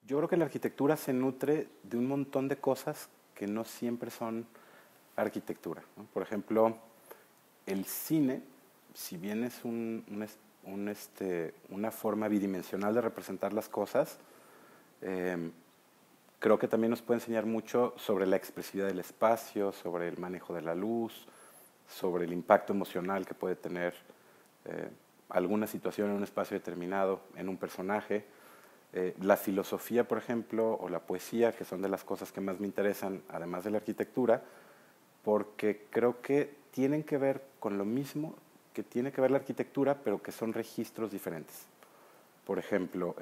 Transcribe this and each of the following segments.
Yo creo que la arquitectura se nutre de un montón de cosas que no siempre son arquitectura, ¿no? Por ejemplo, el cine, si bien es una forma bidimensional de representar las cosas, eh, creo que también nos puede enseñar mucho sobre la expresividad del espacio, sobre el manejo de la luz, sobre el impacto emocional que puede tener eh, alguna situación en un espacio determinado, en un personaje. La filosofía, por ejemplo, o la poesía, que son de las cosas que más me interesan, además de la arquitectura, porque creo que tienen que ver con lo mismo que tiene que ver la arquitectura, pero que son registros diferentes. Por ejemplo,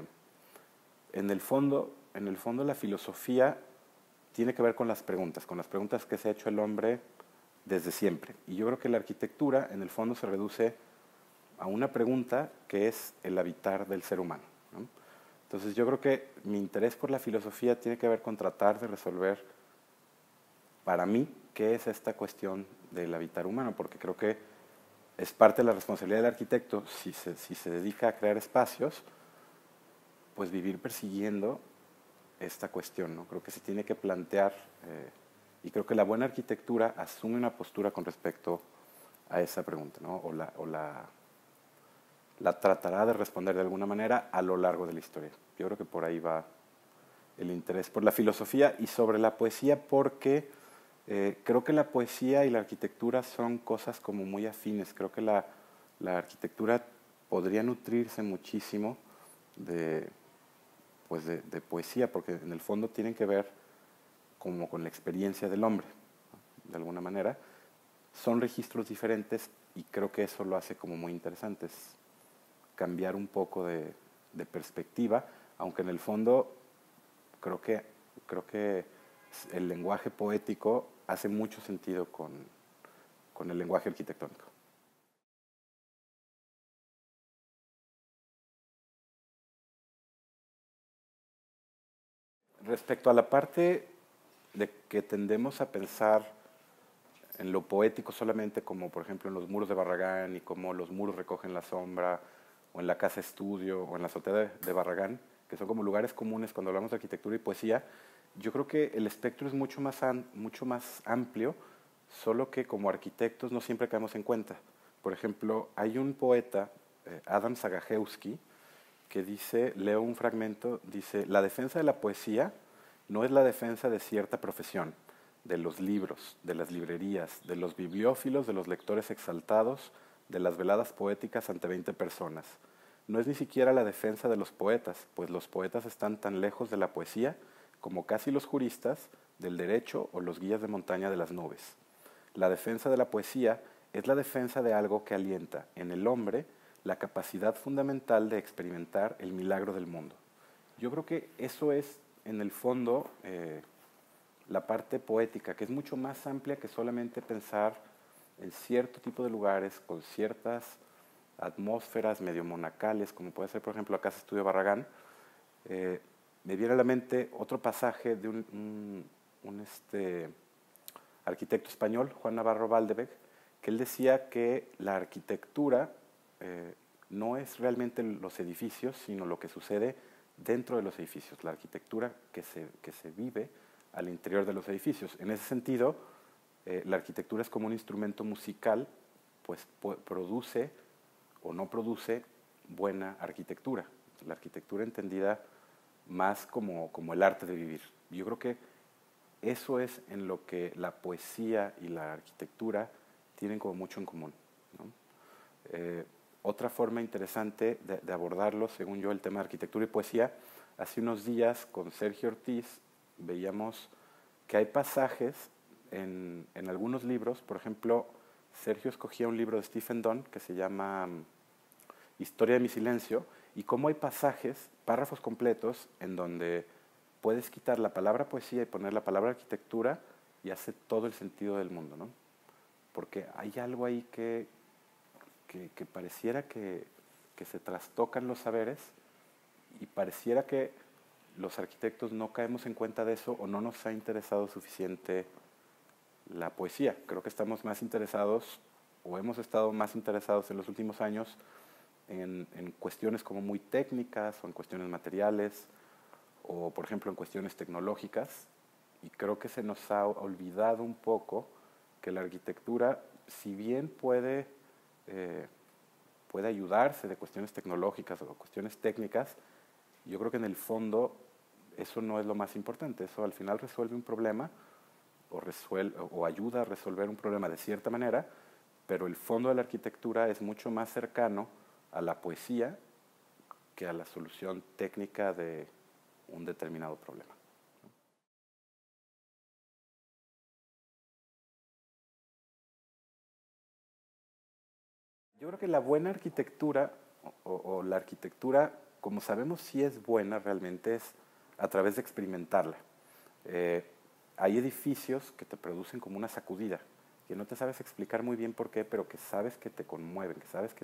en el fondo la filosofía tiene que ver con las preguntas que se ha hecho el hombre desde siempre. Y yo creo que la arquitectura, en el fondo, se reduce a una pregunta que es el habitar del ser humano, ¿no? Entonces yo creo que mi interés por la filosofía tiene que ver con tratar de resolver, para mí, qué es esta cuestión del habitar humano, porque creo que es parte de la responsabilidad del arquitecto, si se dedica a crear espacios, pues vivir persiguiendo esta cuestión, ¿no? Creo que se tiene que plantear, y creo que la buena arquitectura asume una postura con respecto a esa pregunta, ¿no? La tratará de responder de alguna manera a lo largo de la historia. Yo creo que por ahí va el interés por la filosofía y sobre la poesía, porque creo que la poesía y la arquitectura son cosas como muy afines. Creo que la arquitectura podría nutrirse muchísimo de, pues de poesía, porque en el fondo tienen que ver como con la experiencia del hombre, ¿no? De alguna manera. Son registros diferentes y creo que eso lo hace como muy interesante, es cambiar un poco de perspectiva, aunque en el fondo creo que el lenguaje poético hace mucho sentido con el lenguaje arquitectónico. Respecto a la parte de que tendemos a pensar en lo poético solamente como, por ejemplo, en los muros de Barragán y cómo los muros recogen la sombra, o en la casa estudio, o en la azotea de Barragán, que son como lugares comunes cuando hablamos de arquitectura y poesía, yo creo que el espectro es mucho más amplio, solo que como arquitectos no siempre caemos en cuenta. Por ejemplo, hay un poeta, Adam Zagajewski, que dice, leo un fragmento, dice, la defensa de la poesía no es la defensa de cierta profesión, de los libros, de las librerías, de los bibliófilos, de los lectores exaltados, de las veladas poéticas ante 20 personas. No es ni siquiera la defensa de los poetas, pues los poetas están tan lejos de la poesía como casi los juristas del derecho o los guías de montaña de las nubes. La defensa de la poesía es la defensa de algo que alienta en el hombre la capacidad fundamental de experimentar el milagro del mundo. Yo creo que eso es, en el fondo, la parte poética, que es mucho más amplia que solamente pensar en cierto tipo de lugares con ciertas atmósferas medio monacales, como puede ser, por ejemplo, la Casa Estudio Barragán. Me viene a la mente otro pasaje de un arquitecto español, Juan Navarro Valdevec, que él decía que la arquitectura no es realmente los edificios, sino lo que sucede dentro de los edificios, la arquitectura que se vive al interior de los edificios. En ese sentido, la arquitectura es como un instrumento musical, pues produce o no produce buena arquitectura. La arquitectura entendida más como el arte de vivir. Yo creo que eso es en lo que la poesía y la arquitectura tienen como mucho en común, ¿no? Otra forma interesante de abordarlo, según yo, el tema de arquitectura y poesía, hace unos días con Sergio Ortiz veíamos que hay pasajes en algunos libros. Por ejemplo, Sergio escogía un libro de Stephen Dunn que se llama Historia de mi silencio, y cómo hay pasajes, párrafos completos, en donde puedes quitar la palabra poesía y poner la palabra arquitectura y hace todo el sentido del mundo, ¿no? Porque hay algo ahí que pareciera que se trastocan los saberes y pareciera que los arquitectos no caemos en cuenta de eso o no nos ha interesado suficiente la poesía. Creo que estamos más interesados o hemos estado más interesados en los últimos años en cuestiones como muy técnicas o en cuestiones materiales o por ejemplo en cuestiones tecnológicas, y creo que se nos ha olvidado un poco que la arquitectura, si bien puede ayudarse de cuestiones tecnológicas o cuestiones técnicas, yo creo que en el fondo eso no es lo más importante. Eso al final resuelve un problema o ayuda a resolver un problema de cierta manera, pero el fondo de la arquitectura es mucho más cercano a la poesía que a la solución técnica de un determinado problema. Yo creo que la buena arquitectura o la arquitectura, como sabemos si es buena realmente, es a través de experimentarla. Eh, Hay edificios que te producen como una sacudida, que no te sabes explicar muy bien por qué, pero que sabes que te conmueven, que sabes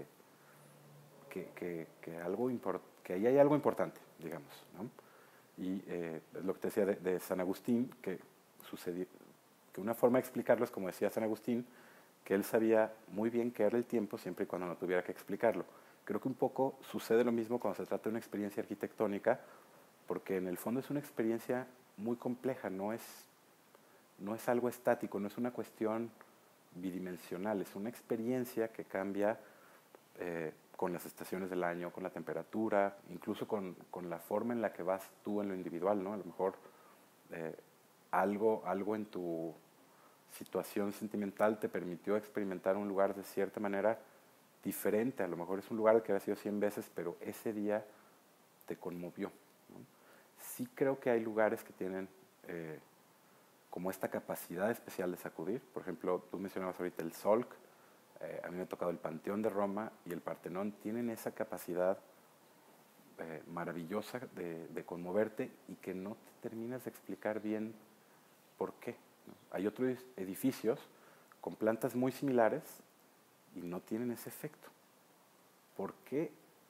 que ahí hay algo importante, digamos, ¿no? Y es lo que te decía de San Agustín, sucedió, que una forma de explicarlo es como decía San Agustín, que él sabía muy bien qué era el tiempo siempre y cuando no tuviera que explicarlo. Creo que un poco sucede lo mismo cuando se trata de una experiencia arquitectónica, porque en el fondo es una experiencia muy compleja, no es algo estático, no es una cuestión bidimensional, es una experiencia que cambia con las estaciones del año, con la temperatura, incluso con la forma en la que vas tú en lo individual, ¿no? A lo mejor eh, algo en tu situación sentimental te permitió experimentar un lugar de cierta manera diferente. A lo mejor es un lugar que había sido 100 veces, pero ese día te conmovió, ¿no? Sí creo que hay lugares que tienen como esta capacidad especial de sacudir. Por ejemplo, tú mencionabas ahorita el Solc, a mí me ha tocado el Panteón de Roma y el Partenón, tienen esa capacidad maravillosa de conmoverte y que no te terminas de explicar bien por qué, ¿no? Hay otros edificios con plantas muy similares y no tienen ese efecto. ¿Por qué?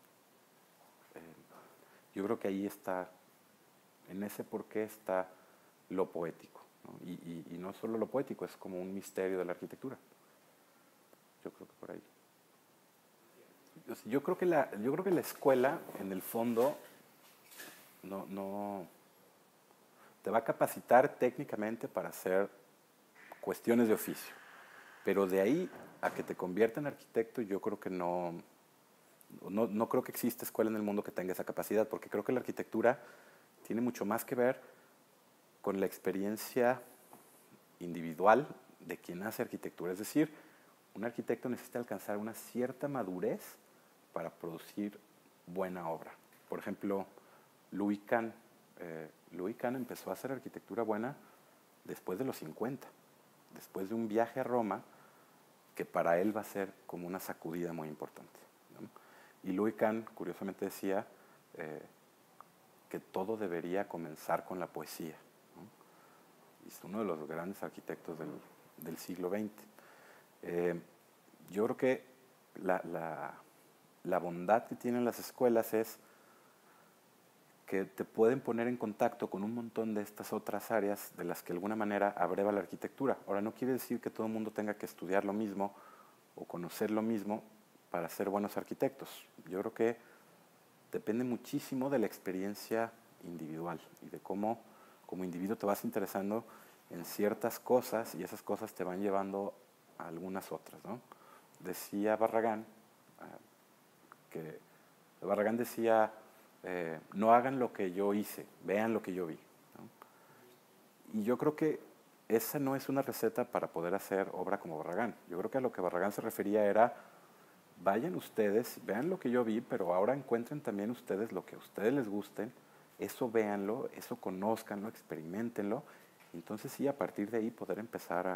Yo creo que ahí está, en ese por qué está lo poético, ¿no? Y no solo lo poético, es como un misterio de la arquitectura. Yo creo que por ahí. Yo creo que la escuela, en el fondo, no te va a capacitar técnicamente para hacer cuestiones de oficio. Pero de ahí a que te convierta en arquitecto, yo creo que no creo que exista escuela en el mundo que tenga esa capacidad, porque creo que la arquitectura tiene mucho más que ver con la experiencia individual de quien hace arquitectura. Es decir, un arquitecto necesita alcanzar una cierta madurez para producir buena obra. Por ejemplo, Louis Kahn. Louis Kahn empezó a hacer arquitectura buena después de los 50, después de un viaje a Roma que para él va a ser como una sacudida muy importante, ¿no? Y Louis Kahn, curiosamente, decía que todo debería comenzar con la poesía, ¿no? Es uno de los grandes arquitectos del siglo XX. Yo creo que la bondad que tienen las escuelas es que te pueden poner en contacto con un montón de estas otras áreas de las que de alguna manera abreva la arquitectura. Ahora, no quiere decir que todo el mundo tenga que estudiar lo mismo o conocer lo mismo para ser buenos arquitectos. Yo creo que depende muchísimo de la experiencia individual y de cómo como individuo te vas interesando en ciertas cosas y esas cosas te van llevando a algunas otras, ¿no? Decía Barragán, que Barragán decía, no hagan lo que yo hice, vean lo que yo vi, ¿no? Y yo creo que esa no es una receta para poder hacer obra como Barragán. Yo creo que a lo que Barragán se refería era, vayan ustedes, vean lo que yo vi, pero ahora encuentren también ustedes lo que a ustedes les gusten, eso véanlo, eso conózcanlo, experimentenlo, y entonces sí, a partir de ahí poder empezar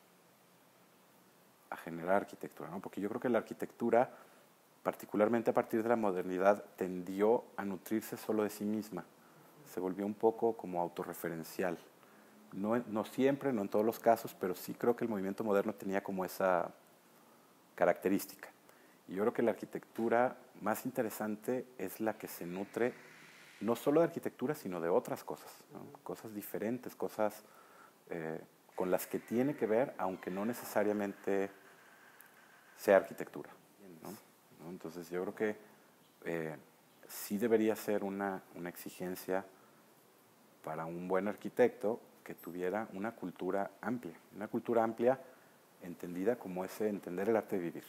a generar arquitectura, ¿no? Porque yo creo que la arquitectura, particularmente a partir de la modernidad, tendió a nutrirse solo de sí misma, se volvió un poco como autorreferencial. No siempre, no en todos los casos, pero sí creo que el movimiento moderno tenía como esa característica. Y yo creo que la arquitectura más interesante es la que se nutre no solo de arquitectura, sino de otras cosas, ¿no? Cosas diferentes, cosas con las que tiene que ver, aunque no necesariamente sea arquitectura, ¿no? Entonces yo creo que sí debería ser una exigencia para un buen arquitecto que tuviera una cultura amplia entendida como ese entender el arte de vivir,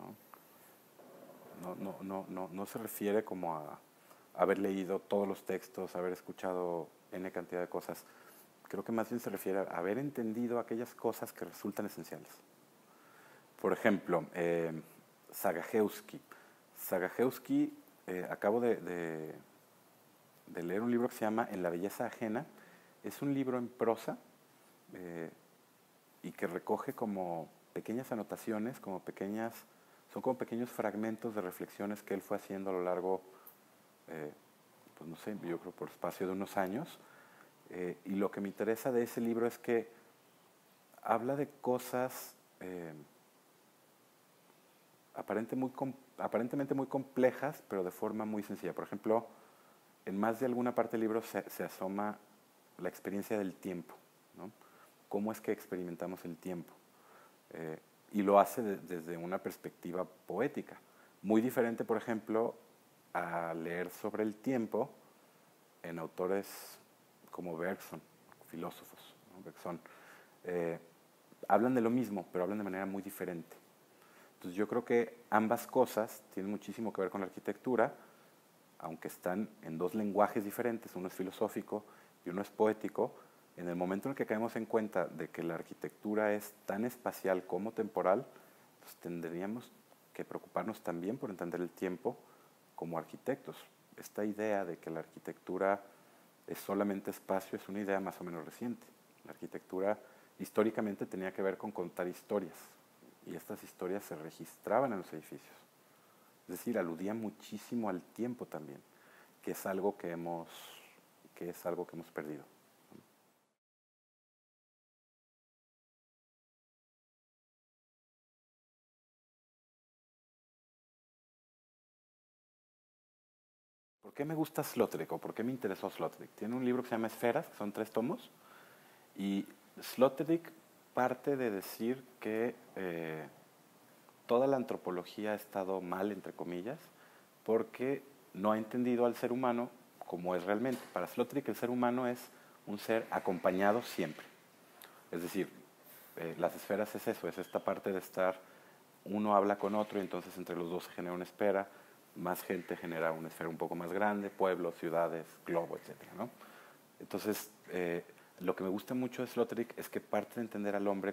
¿no? No se refiere como a haber leído todos los textos, haber escuchado N cantidad de cosas. Creo que más bien se refiere a haber entendido aquellas cosas que resultan esenciales. Por ejemplo, Zagajewski. Zagajewski, acabo de leer un libro que se llama En la belleza ajena. Es un libro en prosa y que recoge como pequeñas anotaciones, son como pequeños fragmentos de reflexiones que él fue haciendo a lo largo, pues no sé, yo creo por espacio de unos años. Y lo que me interesa de ese libro es que habla de cosas aparentemente muy complejas, pero de forma muy sencilla. Por ejemplo, en más de alguna parte del libro se asoma la experiencia del tiempo, ¿no? ¿Cómo es que experimentamos el tiempo? Y lo hace desde una perspectiva poética. Muy diferente, por ejemplo, a leer sobre el tiempo en autores como Bergson, filósofos, ¿no? Bergson, hablan de lo mismo, pero hablan de manera muy diferente. Entonces yo creo que ambas cosas tienen muchísimo que ver con la arquitectura, aunque están en dos lenguajes diferentes, uno es filosófico y uno es poético. En el momento en el que caemos en cuenta de que la arquitectura es tan espacial como temporal, pues tendríamos que preocuparnos también por entender el tiempo como arquitectos. Esta idea de que la arquitectura es solamente espacio es una idea más o menos reciente. La arquitectura históricamente tenía que ver con contar historias, y estas historias se registraban en los edificios. Es decir, aludían muchísimo al tiempo también, que es algo que hemos perdido. ¿Por qué me gusta Sloterdijk o por qué me interesó Sloterdijk? Tiene un libro que se llama Esferas, que son 3 tomos, y Sloterdijk parte de decir que toda la antropología ha estado mal, entre comillas, porque no ha entendido al ser humano como es realmente. Para Sloterdijk el ser humano es un ser acompañado siempre. Es decir, las esferas es eso, es esta parte de estar, uno habla con otro y entonces entre los dos se genera una esfera, más gente genera una esfera un poco más grande, pueblos, ciudades, globo, etcétera, ¿no? Entonces, lo que me gusta mucho de Sloterdijk es que parte de entender al hombre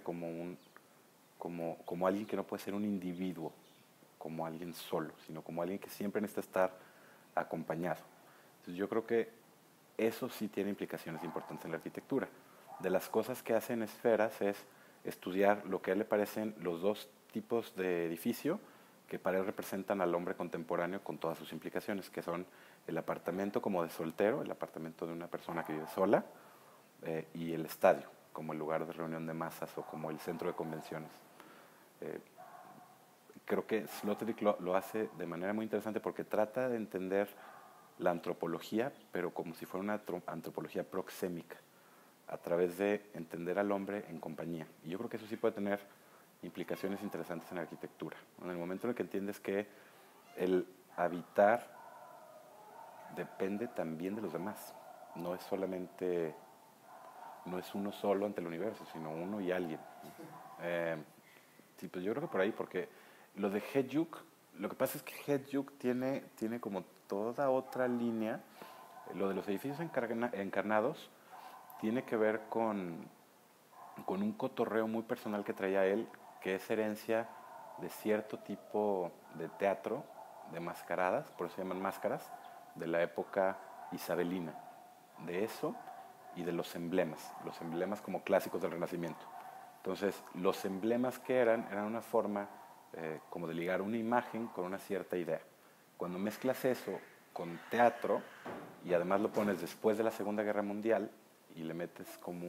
como alguien que no puede ser un individuo, como alguien solo, sino como alguien que siempre necesita estar acompañado. Entonces, yo creo que eso sí tiene implicaciones importantes en la arquitectura. De las cosas que hacen Esferas es estudiar lo que a él le parecen los dos tipos de edificio que para él representan al hombre contemporáneo con todas sus implicaciones, que son el apartamento como de soltero, el apartamento de una persona que vive sola, y el estadio como el lugar de reunión de masas o como el centro de convenciones. Eh, Creo que Sloterdijk lo hace de manera muy interesante porque trata de entender la antropología, pero como si fuera una antropología proxémica, a través de entender al hombre en compañía. Y yo creo que eso sí puede tener implicaciones interesantes en la arquitectura. En el momento en el que entiendes que el habitar depende también de los demás. No es solamente, no es uno solo ante el universo, sino uno y alguien. Eh, sí, pues yo creo que por ahí, porque lo de Hedjuk, lo que pasa es que Hedjuk tiene como toda otra línea. Lo de los edificios encarnados tiene que ver con un cotorreo muy personal que traía él, que es herencia de cierto tipo de teatro, de mascaradas, por eso se llaman máscaras, de la época isabelina. De eso y de los emblemas como clásicos del Renacimiento. Entonces, los emblemas que eran una forma como de ligar una imagen con una cierta idea. Cuando mezclas eso con teatro y además lo pones después de la Segunda Guerra Mundial y le metes como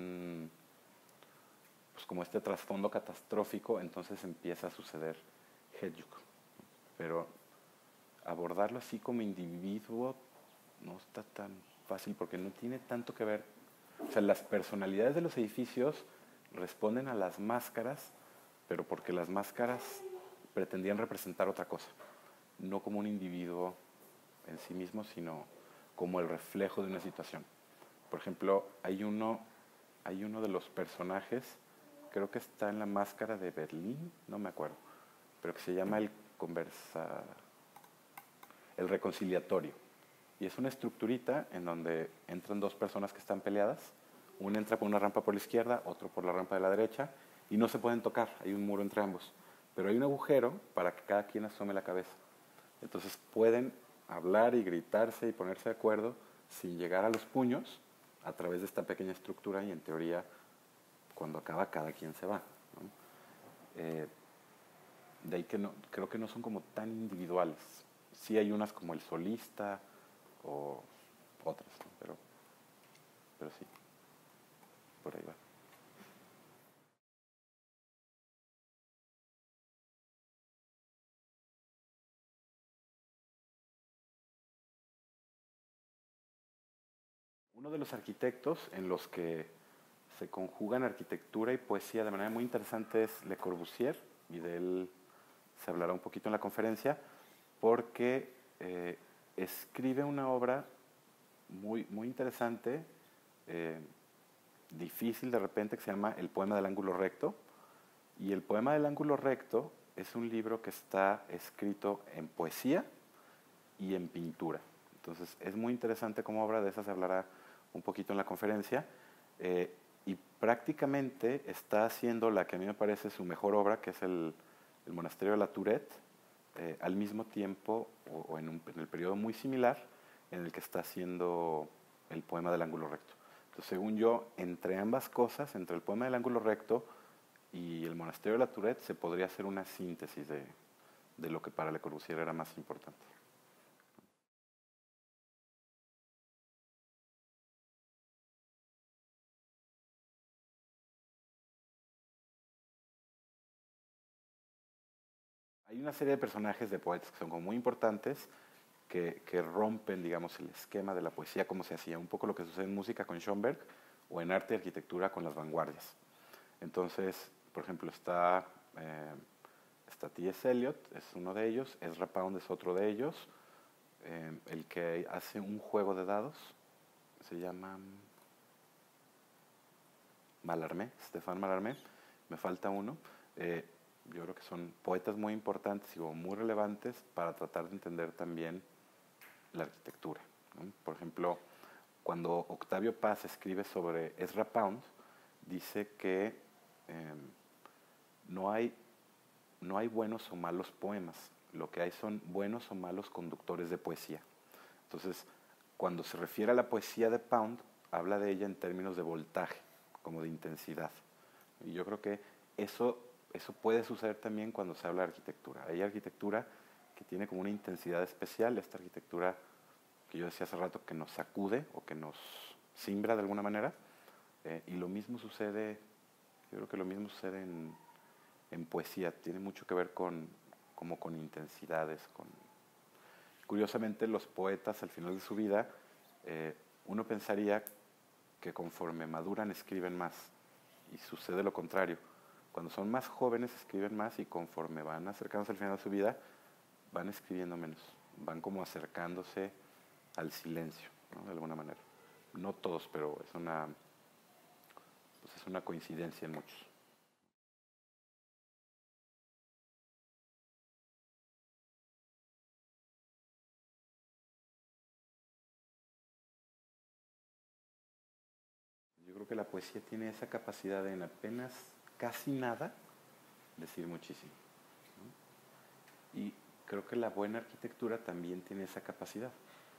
pues como este trasfondo catastrófico, entonces empieza a suceder Hedjuk. Pero abordarlo así como individuo no está tan fácil porque no tiene tanto que ver. O sea, las personalidades de los edificios responden a las máscaras, pero porque las máscaras pretendían representar otra cosa, no como un individuo en sí mismo, sino como el reflejo de una situación. Por ejemplo, hay uno de los personajes, creo que está en La Máscara de Berlín, no me acuerdo, pero que se llama el reconciliatorio. Y es una estructurita en donde entran dos personas que están peleadas. Una entra por una rampa por la izquierda, otro por la rampa de la derecha, y no se pueden tocar, hay un muro entre ambos. Pero hay un agujero para que cada quien asome la cabeza. Entonces pueden hablar y gritarse y ponerse de acuerdo sin llegar a los puños a través de esta pequeña estructura y en teoría cuando acaba cada quien se va, ¿no? Eh, de ahí que no, creo que no son como tan individuales. Sí hay unas como el solista o otras, ¿no? Pero sí, por ahí va. Uno de los arquitectos en los que se conjugan arquitectura y poesía de manera muy interesante es Le Corbusier, y de él se hablará un poquito en la conferencia, porque escribe una obra muy interesante, eh, difícil de repente, que se llama El poema del ángulo recto. Y el poema del ángulo recto es un libro que está escrito en poesía y en pintura. Entonces es muy interesante como obra, de esa se hablará un poquito en la conferencia. Y prácticamente está haciendo la que a mí me parece su mejor obra, que es el Monasterio de la Tourette, al mismo tiempo o en el periodo muy similar en el que está haciendo el poema del ángulo recto. Entonces, según yo, entre ambas cosas, entre el poema del ángulo recto y el Monasterio de la Tourette, se podría hacer una síntesis de lo que para Le Corbusier era más importante. Hay una serie de personajes de poetas que son como muy importantes, que rompen, digamos, el esquema de la poesía como se hacía, un poco lo que sucede en música con Schoenberg o en arte y arquitectura con las vanguardias. Entonces, por ejemplo, está T.S. Eliot, es uno de ellos, Ezra Pound es otro de ellos, el que hace un juego de dados, se llama Mallarmé, Stéphane Mallarmé, me falta uno. Eh, yo creo que son poetas muy importantes y muy relevantes para tratar de entender también la arquitectura, ¿no? Por ejemplo, cuando Octavio Paz escribe sobre Ezra Pound, dice que eh, no, hay, no hay buenos o malos poemas, lo que hay son buenos o malos conductores de poesía. Entonces, cuando se refiere a la poesía de Pound, habla de ella en términos de voltaje, como de intensidad. Y yo creo que eso puede suceder también cuando se habla de arquitectura. Hay arquitectura que tiene como una intensidad especial, esta arquitectura que yo decía hace rato que nos sacude o que nos simbra de alguna manera, y lo mismo sucede, yo creo que lo mismo sucede en poesía, tiene mucho que ver como con intensidades. Curiosamente, los poetas al final de su vida, uno pensaría que conforme maduran escriben más, y sucede lo contrario. Cuando son más jóvenes escriben más y conforme van acercándose al final de su vida, van escribiendo menos, van como acercándose al silencio, ¿no? De alguna manera. No todos, pero pues es una coincidencia en muchos. Yo creo que la poesía tiene esa capacidad de en apenas casi nada decir muchísimo, ¿no? Y creo que la buena arquitectura también tiene esa capacidad.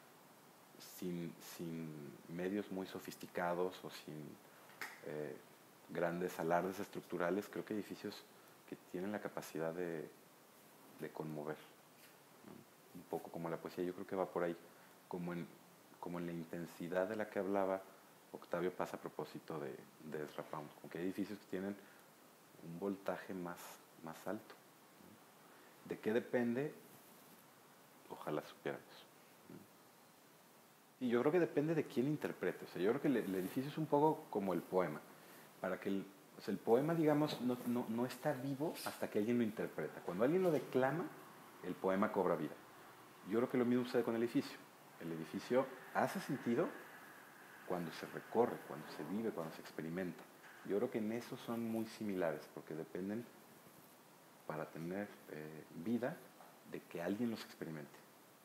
Sin medios muy sofisticados o sin eh, grandes alardes estructurales, creo que hay edificios que tienen la capacidad de conmover, ¿no? Un poco como la poesía, yo creo que va por ahí, como en, como en la intensidad de la que hablaba Octavio Paz a propósito de Ezra Pound, como que hay edificios que tienen un voltaje más alto. ¿De qué depende? Ojalá supiera eso. Y yo creo que depende de quién interprete. O sea, yo creo que el edificio es un poco como el poema. Para que o sea, el poema, digamos, no está vivo hasta que alguien lo interpreta. Cuando alguien lo declama, el poema cobra vida. Yo creo que lo mismo sucede con el edificio. El edificio hace sentido cuando se recorre, cuando se vive, cuando se experimenta. Yo creo que en eso son muy similares, porque dependen, para tener vida, de que alguien los experimente.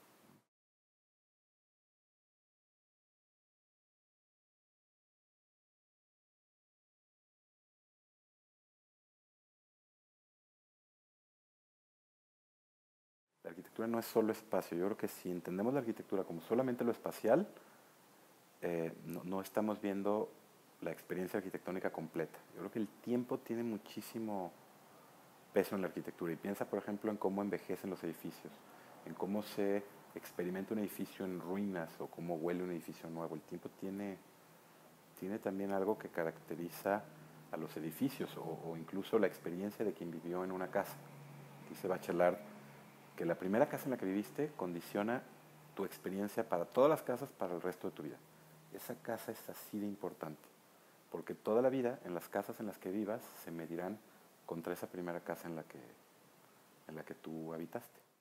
La arquitectura no es solo espacio. Yo creo que si entendemos la arquitectura como solamente lo espacial, no estamos viendo la experiencia arquitectónica completa. Yo creo que el tiempo tiene muchísimo peso en la arquitectura. Y piensa, por ejemplo, en cómo envejecen los edificios, en cómo se experimenta un edificio en ruinas o cómo huele un edificio nuevo. El tiempo tiene también algo que caracteriza a los edificios o incluso la experiencia de quien vivió en una casa. Dice Bachelard que la primera casa en la que viviste condiciona tu experiencia para todas las casas para el resto de tu vida. Esa casa es así de importante, porque toda la vida en las casas en las que vivas se medirán contra esa primera casa en la que tú habitaste.